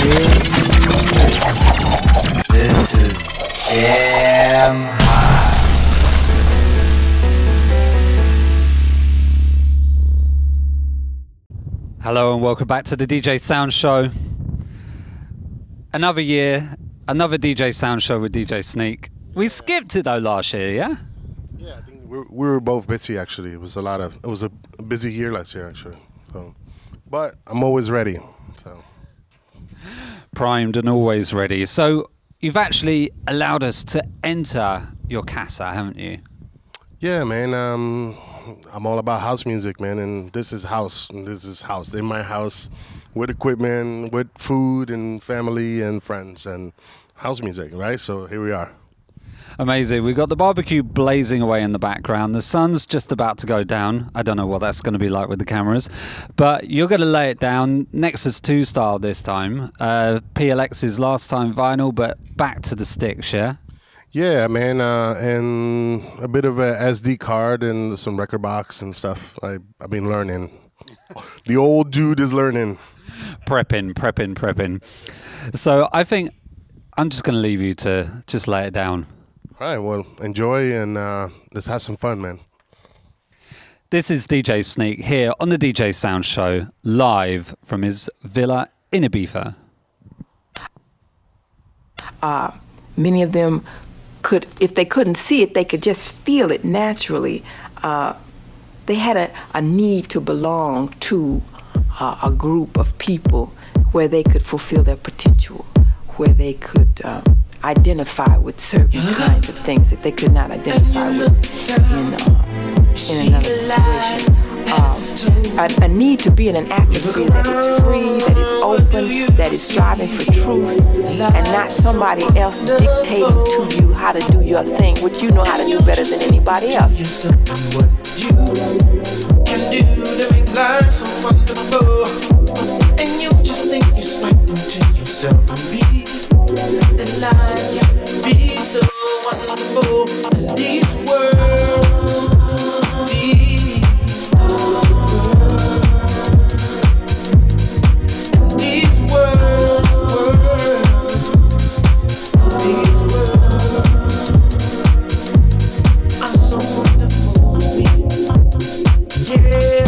This is Jam High. Hello and welcome back to the DJ Sound Show. Another year, another DJ Sound Show with DJ Sneak. We skipped it though last year, yeah? Yeah, I think we were both busy actually. It was a busy year last year actually. So, but I'm always ready. So Primed and always ready. So you've actually allowed us to enter your casa, haven't you? yeah, man. I'm all about house music, man, and this is house. This is house in my house, with equipment, with food and family and friends and house music, right? So here we are. Amazing. We've got the barbecue blazing away in the background. The sun's just about to go down. I don't know what that's going to be like with the cameras, but you're going to lay it down Nexus 2 style this time. PLX's last time vinyl, but back to the sticks, yeah? Yeah, man, and a bit of a SD card and some record box and stuff. I've been learning. The old dude is learning. Prepping. So I think I'm just going to leave you to just lay it down. All right, well, enjoy and let's have some fun, man. This is DJ Sneak here on the DJ Sound Show, live from his villa in Ibiza. Many of them could, if they couldn't see it, they could just feel it naturally. They had a need to belong to a group of people where they could fulfill their potential, where they could identify with certain kinds of things that they could not identify with in another situation. A need to be in an atmosphere that is free, that is open, that is striving for truth, and not somebody else dictating to you how to do your thing, which you know how to do better than anybody else. What you can do to make life so wonderful, and you just think you're swiping to yourself and me. That life can be so wonderful. These words, these words are so wonderful to me. Yeah.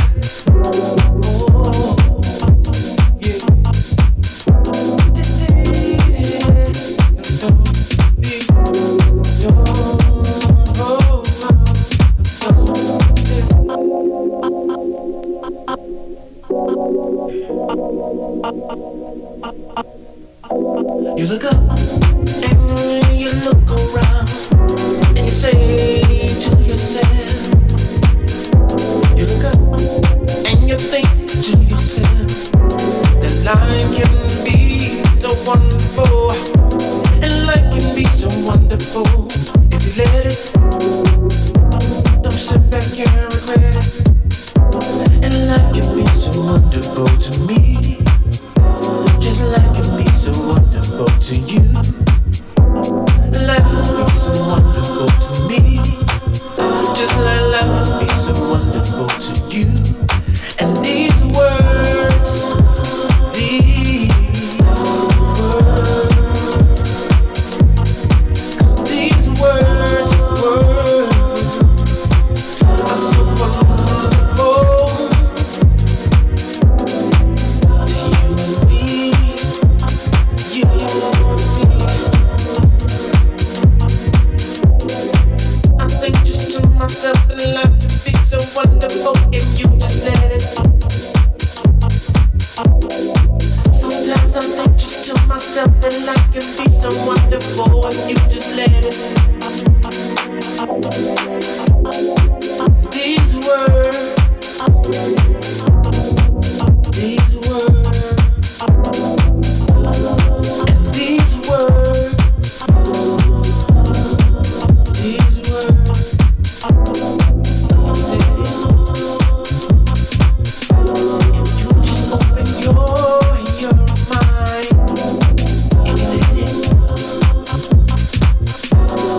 You look up and you look around and you say to yourself, you look up and you think to yourself that life can be so wonderful, and life can be so wonderful if you let it. Don't sit back and regret it, and life can be so wonderful to me, just like it can be so wonderful to you. Life can be so wonderful to me, just like life can be so wonderful to you. And these words, these words are so wonderful to you and me, you and me. I think just to myself, and life would be so wonderful if you just let it. Sometimes I think just to myself that life can be so wonderful if you just let it. These words, these words, and these words, these words, if you just open your mind and let it.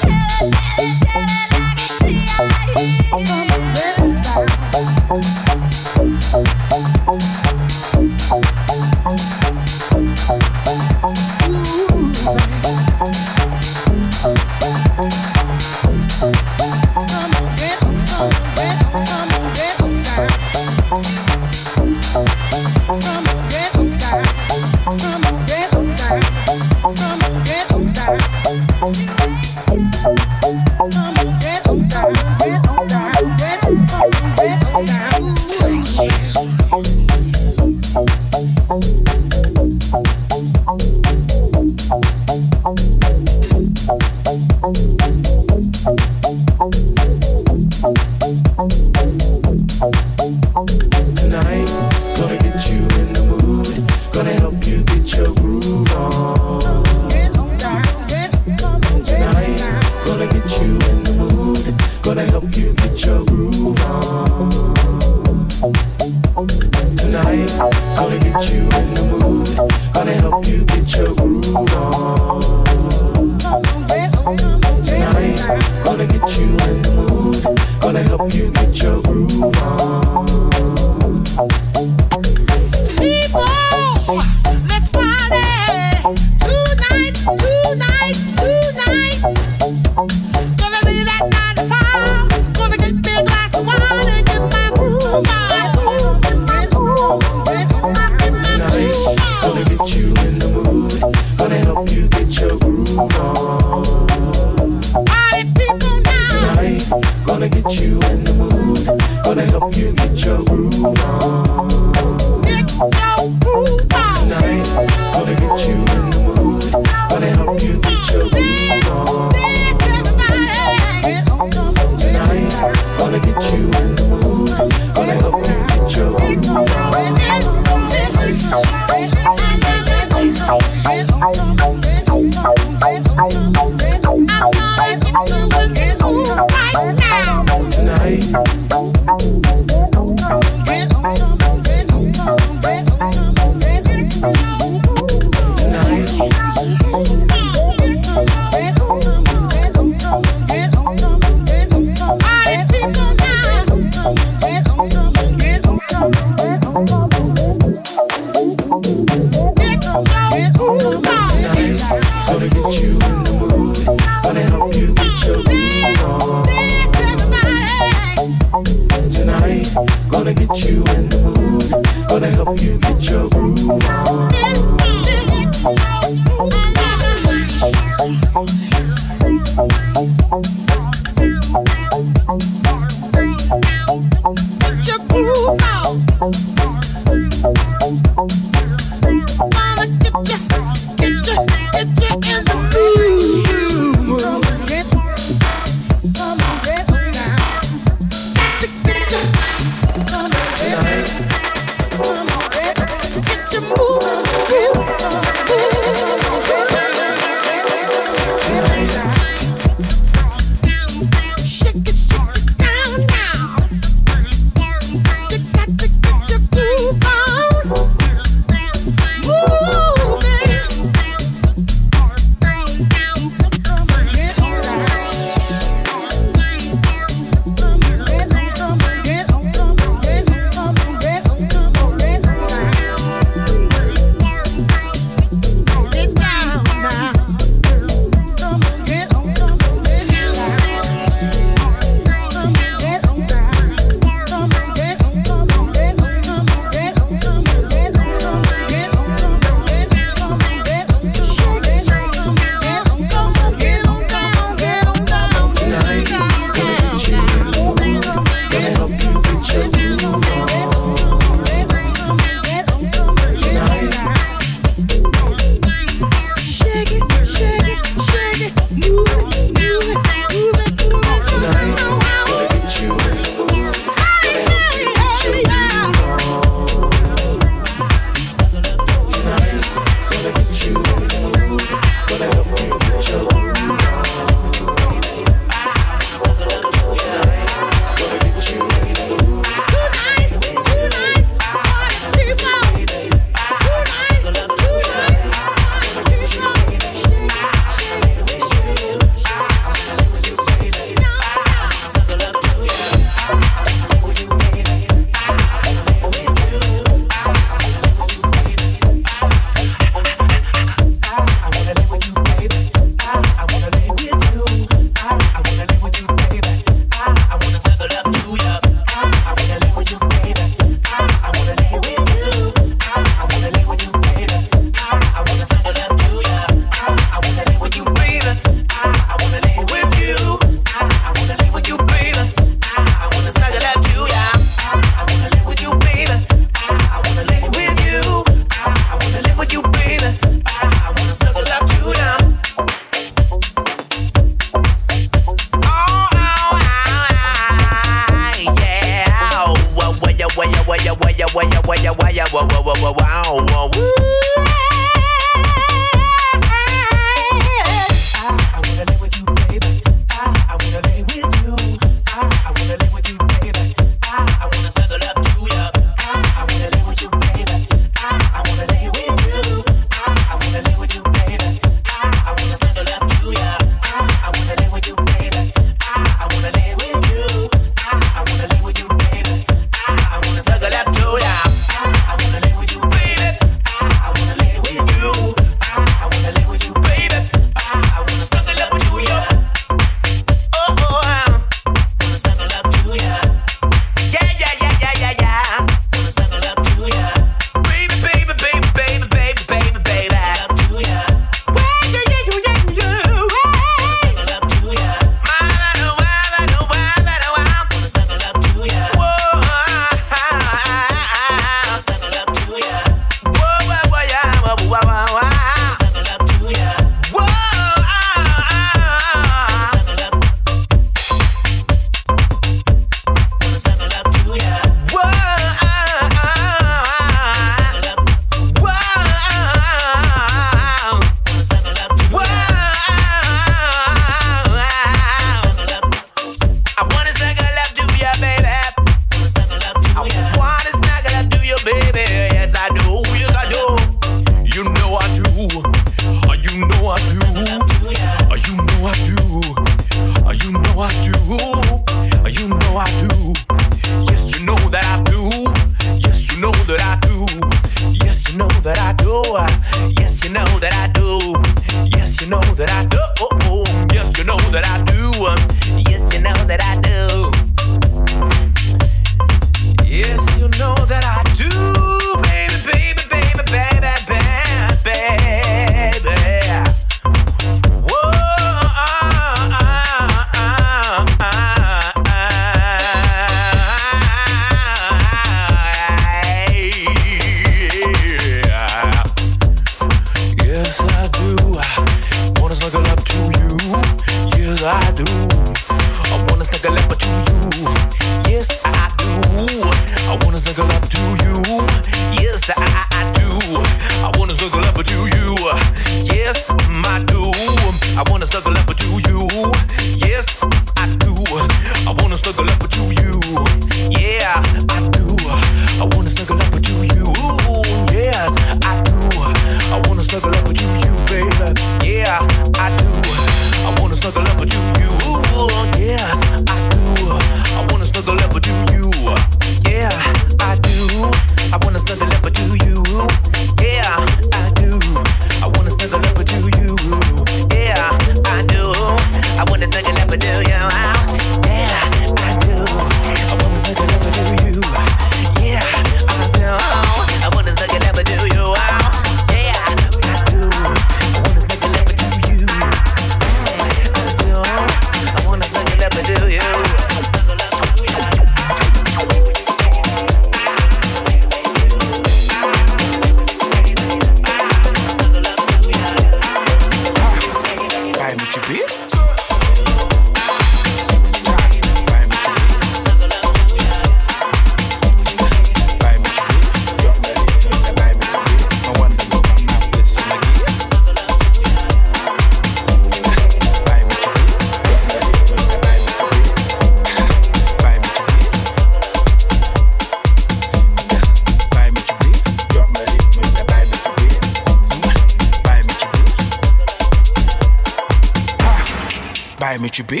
Buy me your beer.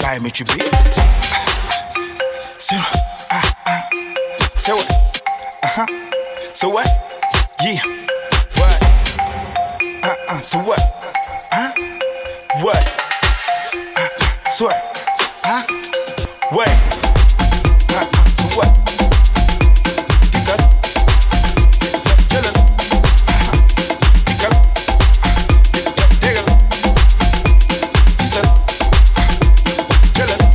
Buy me chibi. So what? So what? Yeah. What? So what? What? So what? What? So what? Pick up. Chill up. Pick up. Dig up. Chill up. Chill up.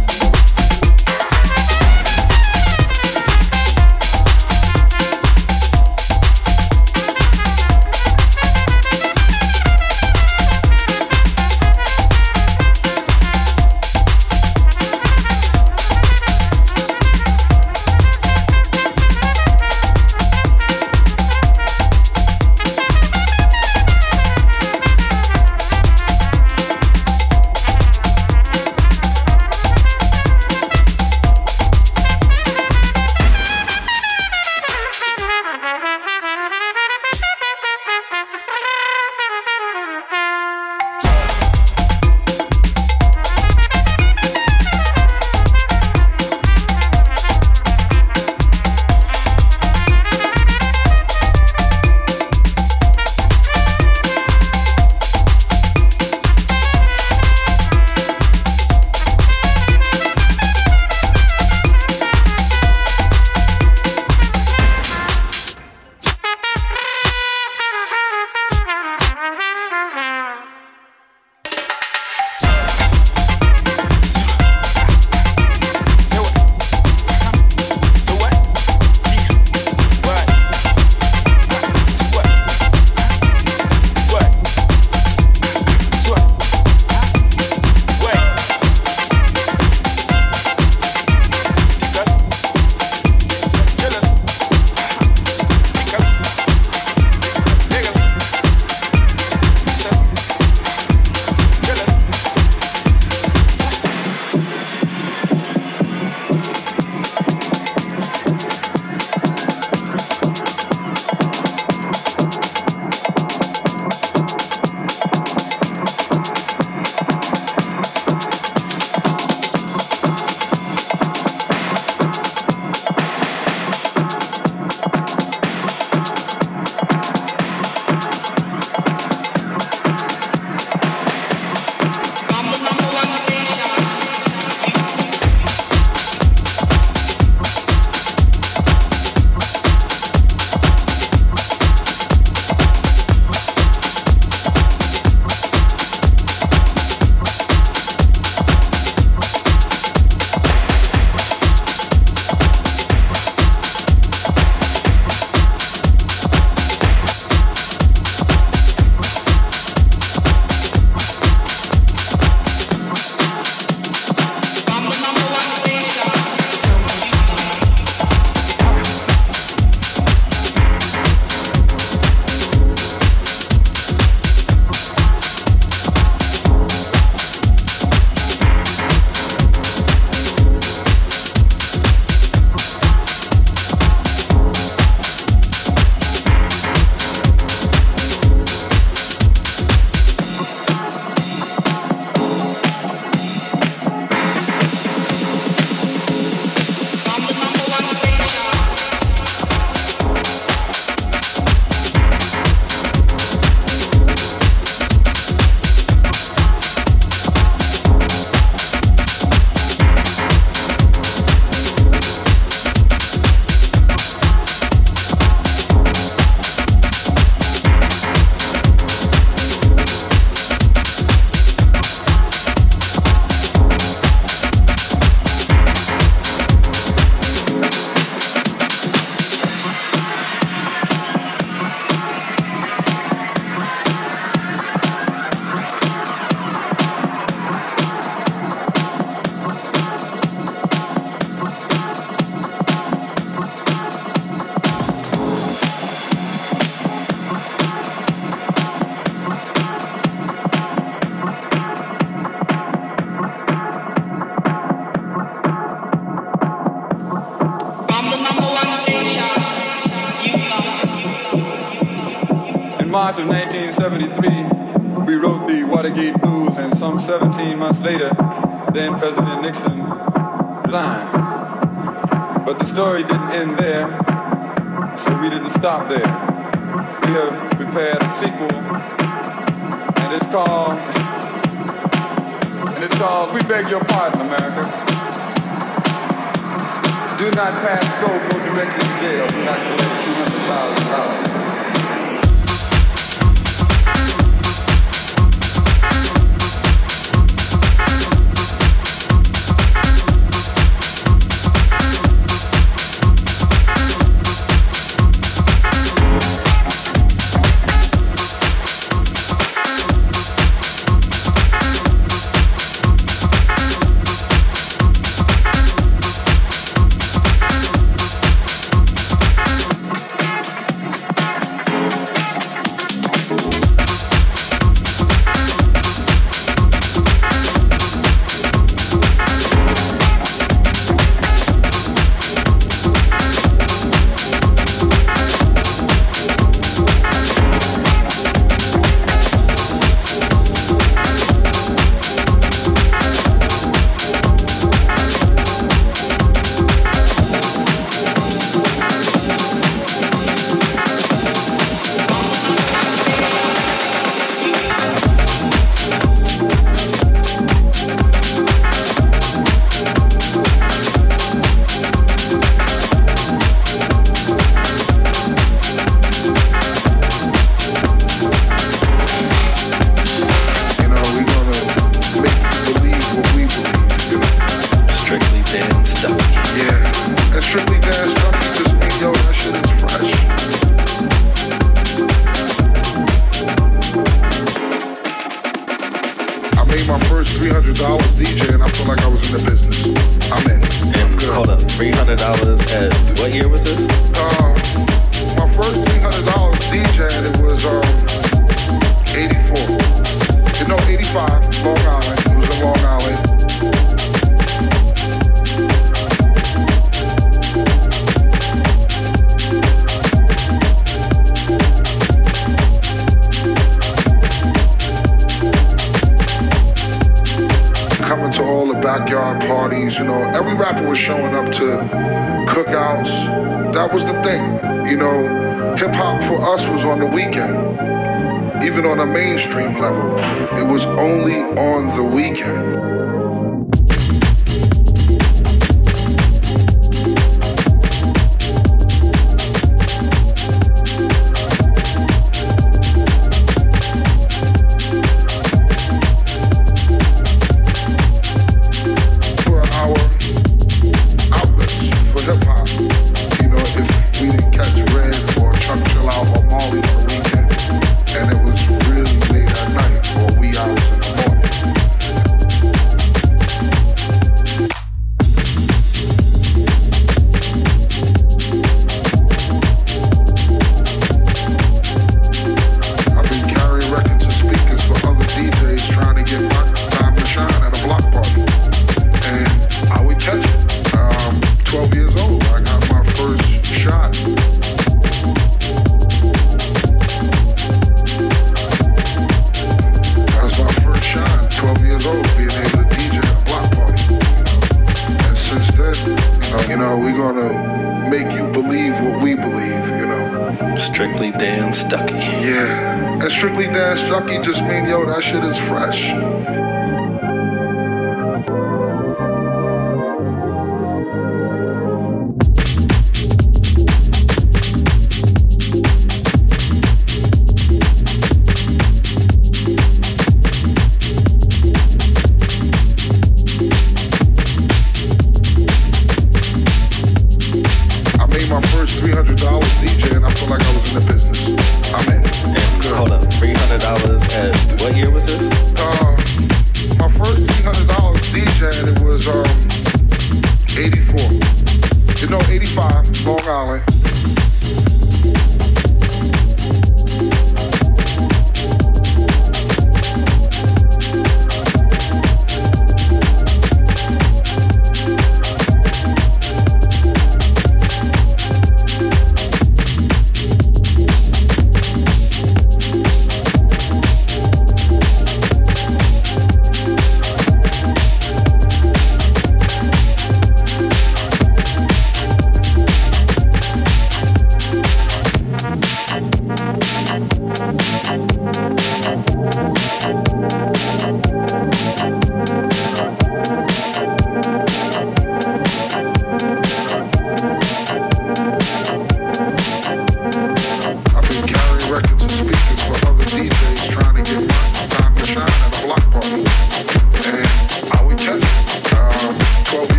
March of 1973, we wrote the Watergate Blues, and some 17 months later, then President Nixon resigned. But the story didn't end there, so we didn't stop there. We have prepared a sequel, and it's called We Beg Your Pardon, America. Do not pass go directly to jail. Do not collect $200,000. Mainstream level, it was only on the weekend. For our outlets for hip hop, you know, if we didn't catch Red or Chuck Chill Out or Molly on the weekend, and it was really late at night or wee hours in the morning. I've been carrying records and speakers for other DJs trying to get my time to shine at a block party. And I would catch it. 12 years old, I got my first shot. Shine, 12 years old, being able to DJ a block party, you know. And since then, you know, we're gonna make you believe what we believe, you know. Strictly Dan Stucky. Yeah, and Strictly Dan Stucky just mean, yo, that shit is fresh.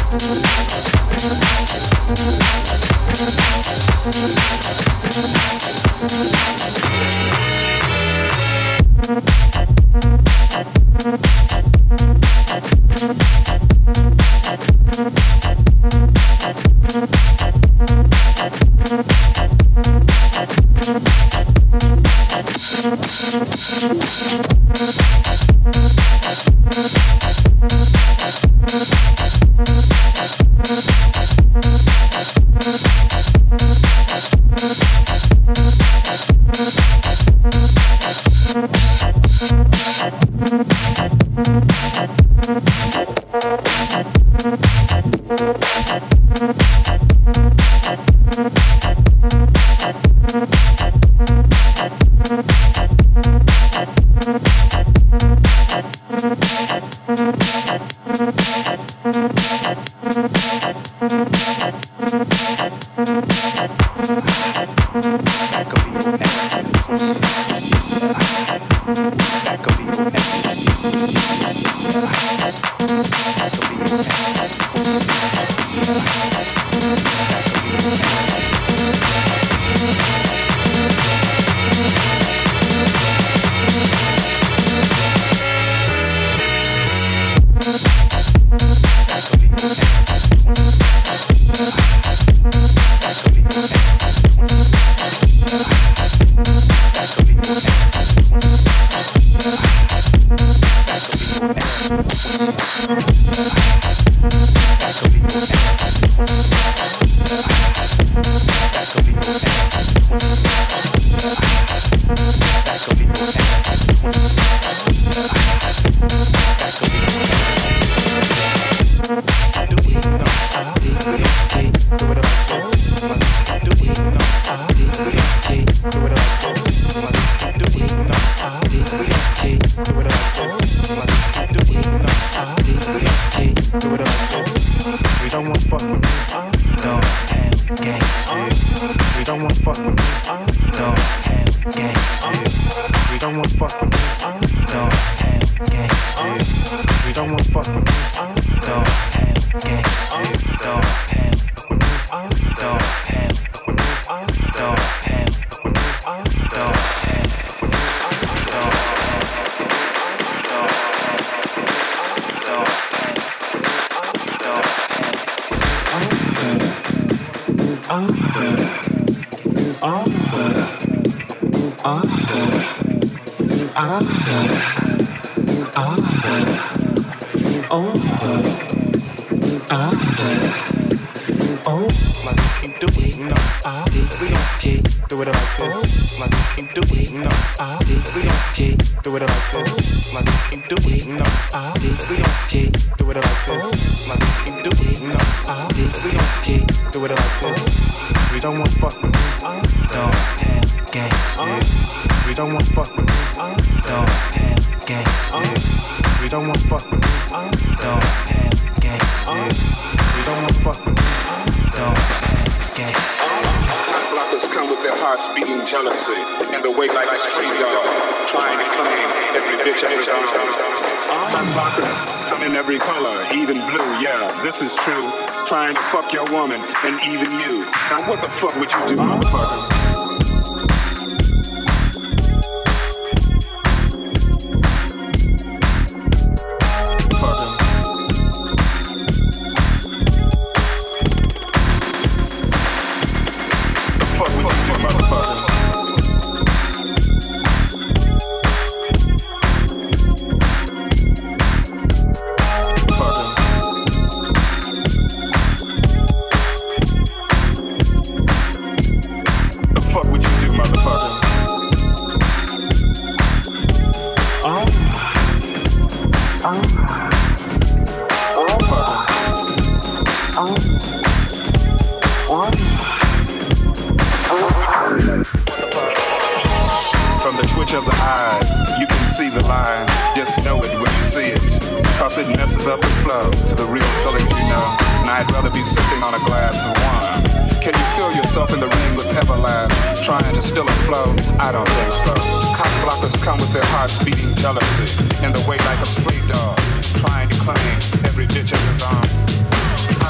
In the way like a stray dog, trying to claim every bitch of his arm.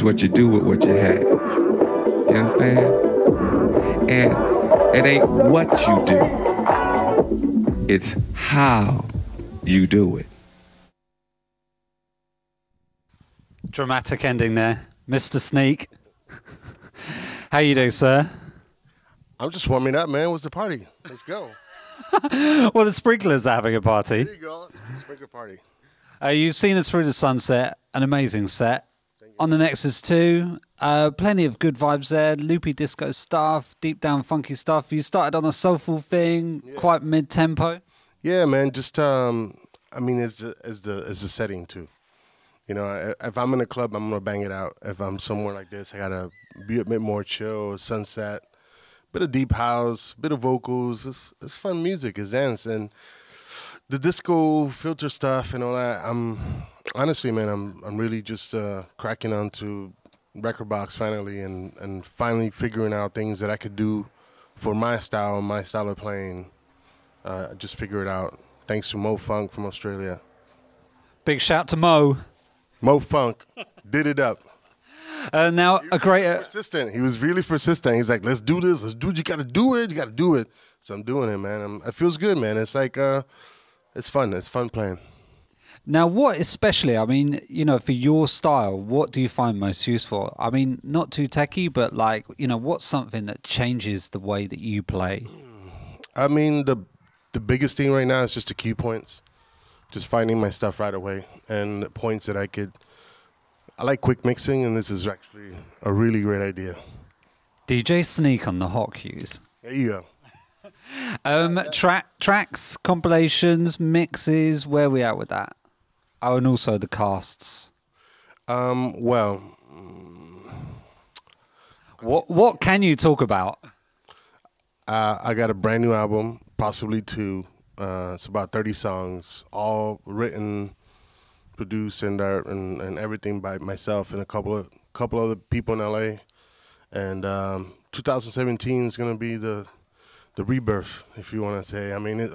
is what you do with what you have. You understand? And it ain't what you do. It's how you do it. Dramatic ending there. Mr. Sneak. How you doing, sir? I'm just warming up, man. What's the party? Let's go. Well, the sprinklers are having a party. There you go. Sprinkler party. You've seen us through the sunset. An amazing set. On the Nexus 2, plenty of good vibes there. Loopy disco stuff, deep down funky stuff. You started on a soulful thing, quite mid-tempo. Yeah, man. Just, I mean, as the setting, too. You know, if I'm in a club, I'm going to bang it out. If I'm somewhere like this, I got to be a bit more chill, sunset, bit of deep house, bit of vocals. It's fun music, it's dance. And the disco filter stuff and all that, honestly, man, I'm really just cracking onto record box finally and finally figuring out things that I could do for my style of playing. Just figure it out. Thanks to Mo Funk from Australia. Big shout to Mo. Mo Funk did it up. Now a great persistent. He was really persistent. He's like, let's do this. Let's do it. You got to do it. You got to do it. So I'm doing it, man. It feels good, man. It's like, it's fun. It's fun playing. Now, what especially, I mean, you know, for your style, what do you find most useful? I mean, not too techie, but like, you know, what's something that changes the way that you play? I mean, the biggest thing right now is just the cue points. Just finding my stuff right away and the points that I like quick mixing, and this is actually a really great idea. DJ Sneak on the hot cues. There you go. Tracks, compilations, mixes, where are we at with that? Oh, and also the casts. Well, what can you talk about? I got a brand new album, possibly two. It's about 30 songs, all written, produced, and everything by myself and a couple other people in LA. And 2017 is gonna be the rebirth, if you want to say. I mean,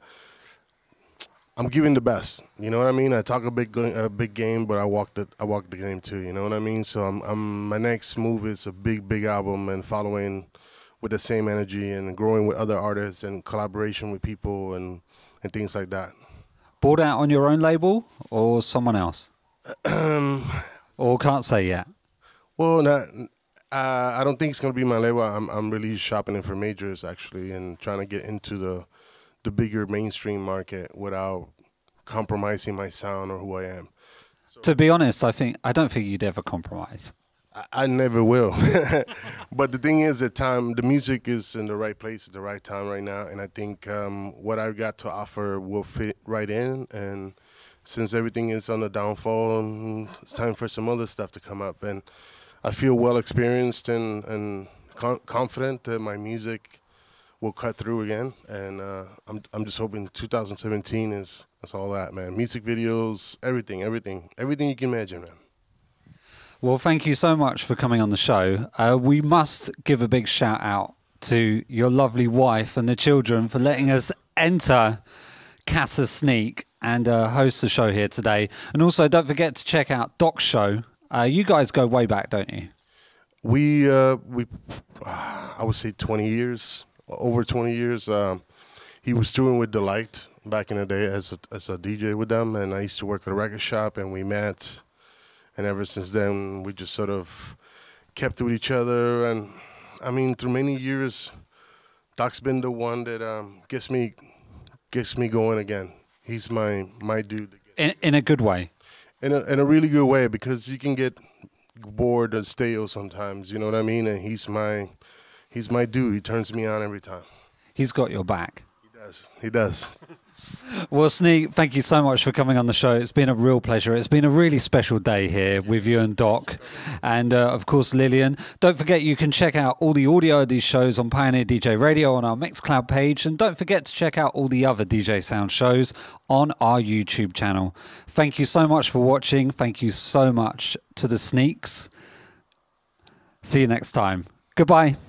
I'm giving the best. You know what I mean? I talk a big game, but I walk the game too. You know what I mean? So my next move is a big album and following with the same energy and growing with other artists and collaboration with people and things like that. Bought out on your own label or someone else? Or can't say yet? Well, I don't think it's going to be my label. I'm really shopping it for majors, actually, and trying to get into the bigger mainstream market without compromising my sound or who I am. So, to be honest, I don't think you'd ever compromise. I never will. But the thing is, the music is in the right place at the right time right now, and I think what I've got to offer will fit right in. And since everything is on the downfall, it's time for some other stuff to come up. And I feel well experienced and confident that my music will cut through again. And I'm just hoping 2017 is all that, man. Music videos, everything you can imagine, man. Well, thank you so much for coming on the show. We must give a big shout out to your lovely wife and the children for letting us enter Casa Sneak and host the show here today. And also, don't forget to check out Doc's show. You guys go way back, don't you? We I would say 20 years, over 20 years. He was touring with Delight back in the day as a DJ with them, and I used to work at a record shop, and we met. And ever since then, we just sort of kept with each other. And I mean, through many years, Doc's been the one that gets me going again. He's my dude. In a good way. In a really good way, because you can get bored or stale sometimes. You know what I mean? And he's my dude. He turns me on every time. He's got your back. He does. Well, Sneak, thank you so much for coming on the show. It's been a real pleasure. It's been a really special day here with you and Doc. And, of course, Lillian. Don't forget you can check out all the audio of these shows on Pioneer DJ Radio on our Mixcloud page. And don't forget to check out all the other DJ Sound shows on our YouTube channel. Thank you so much for watching. Thank you so much to the Sneaks. See you next time. Goodbye.